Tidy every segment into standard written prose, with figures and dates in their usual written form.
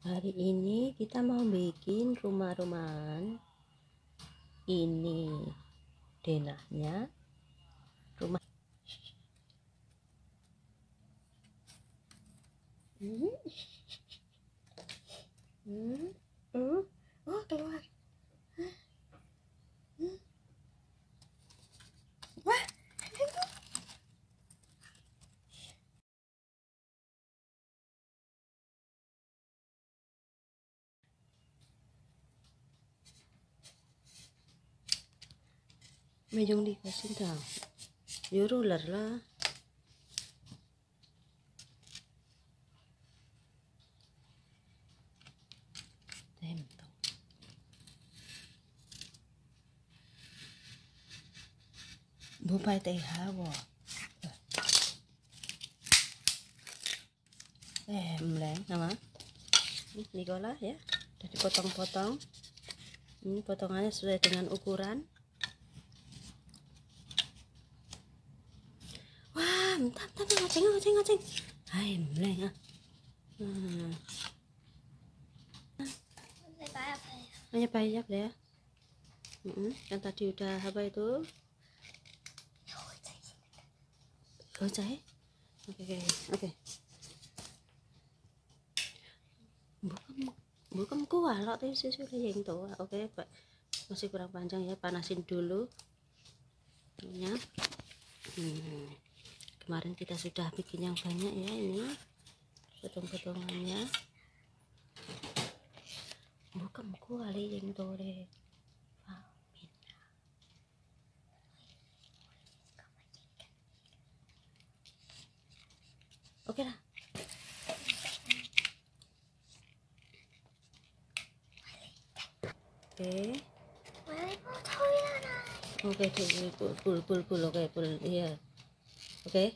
Hari ini kita mau bikin rumah-rumahan. Ini denahnya rumah. Oh, keluar. Wah. Mejong dikasih tahu. Yo ruler lah. Tempo. Bupai teh hawa. Meleng nama. Nikola ya. Udah dipotong-potong. Ini potongannya sesuai dengan ukuran. Wah, bentar, ngaceng. Hai, meleng ah. Hanya banyak deh ya. Yang tadi udah apa itu? Gocai. Oke. Bukan kuah lo tadi susu yang tua. Oke, Pak. Masih kurang panjang ya, panasin dulu. Ya. Kemarin kita sudah bikin yang banyak ya, ini potong-potongannya. Bukan kuah yang tore. Oke lah. Oke, pul. Oke, pul. Iya. Oke.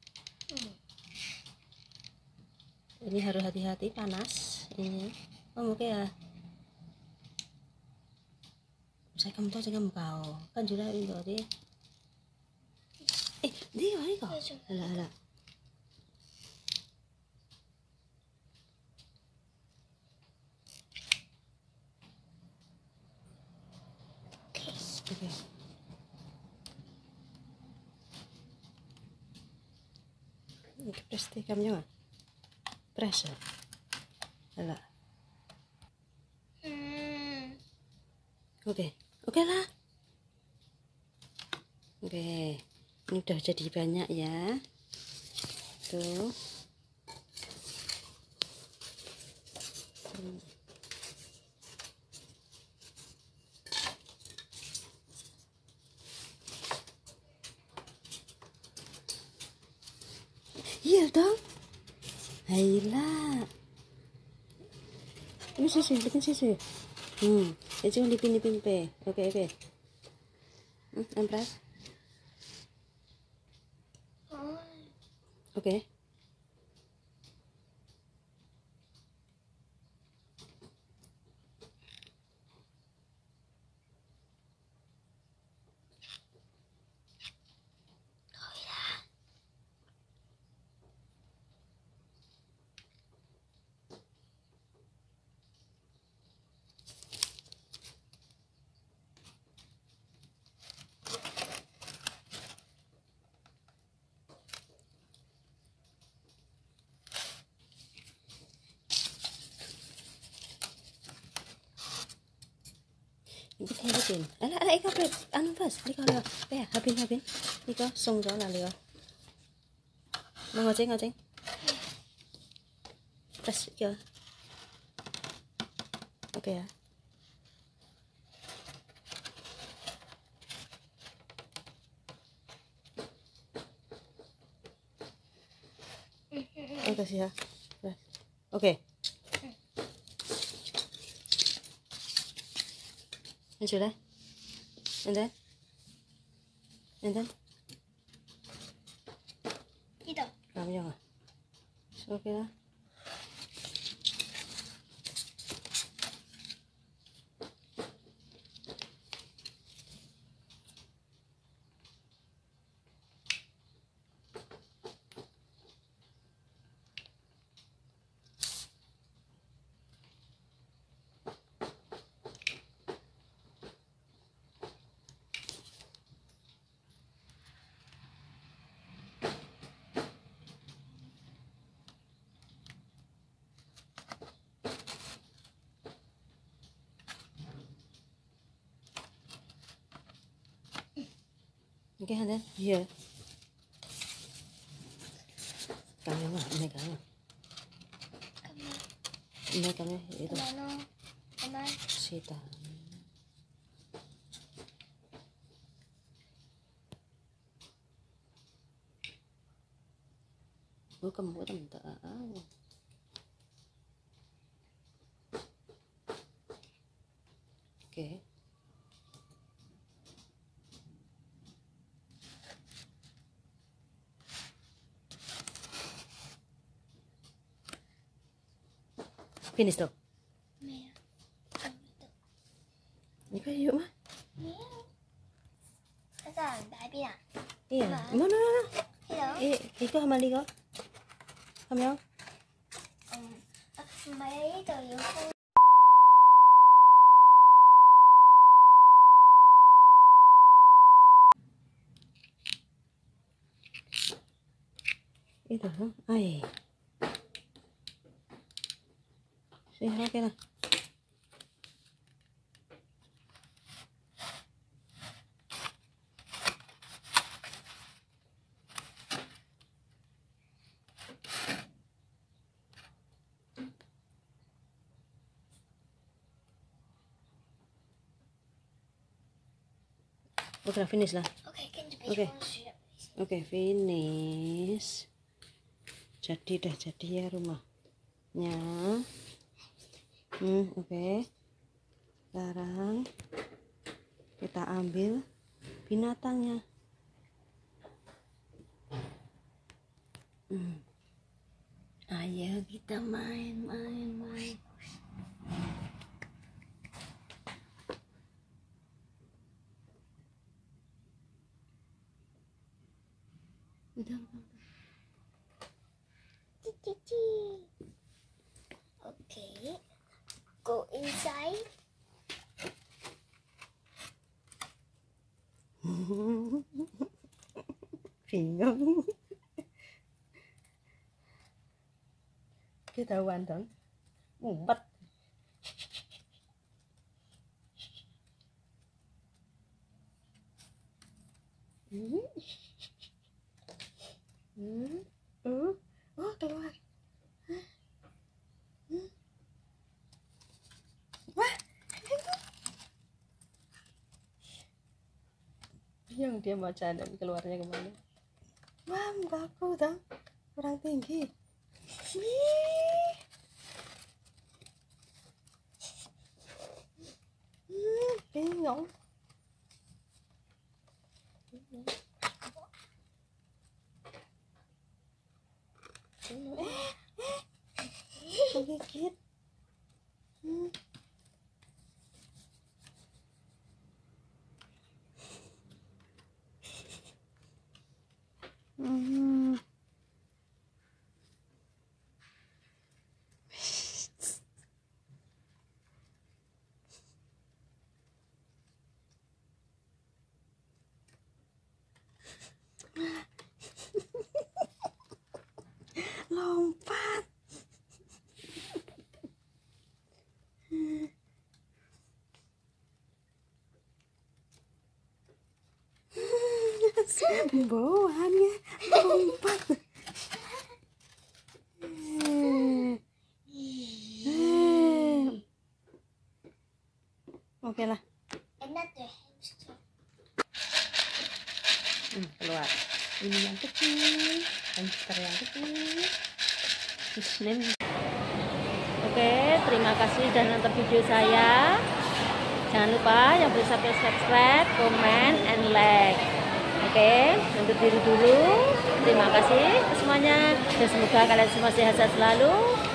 Ini harus hati-hati panas ini. Oke ya. Saya kamu tahu saya kau kan juga ini tadi. Dia ini kok. Alah. Oke. Ini pasti kamu nggak? Press ya? Alah. Oke lah. Oke, ini udah jadi banyak ya. Tuh. Iya dong. Ayolah. Ini susu, bikin susu. Itu yang dipin pe. Oke. Empres. Oke. Bikin. Alah ikaw pre. Ano pas? Ikaw. Kaya habin. Ikaw song đó là liều. Mà ngaceng. Pas ikaw. Oke ya. Kasih ya. Oke. Ini sudah. And then. Itu. Kamu jangan. Oke lah. Oke, Handan. Iya. Kami mah, ini kami. Ini kami itu. Sita. Bukan tak. Oke. Finish tuh. Ini kan yuk mah. Iya. Mana? Itu sama Liko. Kamu? Itu, ay. Oke lah. Oke, finish lah. Oke, finish. Jadi ya rumahnya. Oke. Sekarang kita ambil binatangnya. Ayo kita main. Udah. Okay, go inside. Bingung. Ketahuan dong. Ngumpet. Oh, keluar. Wah. Yang dia mau canda, keluarnya kemana? Wah, muka aku dong kurang tinggi. Bingung. Menggigit. Lompat. Bawaannya lompat. Oke lah. Keluar. Ini yang kecil, hamster yang kecil. Muslim. Oke, terima kasih sudah nonton video saya. Jangan lupa yang belum subscribe, comment, and like. Oke, untuk diri dulu. Terima kasih semuanya dan semoga kalian semua sehat-sehat selalu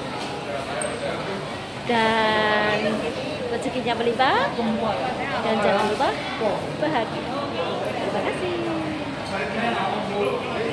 dan rezekinya melimpah dan jangan lupa bahagia. Terima kasih.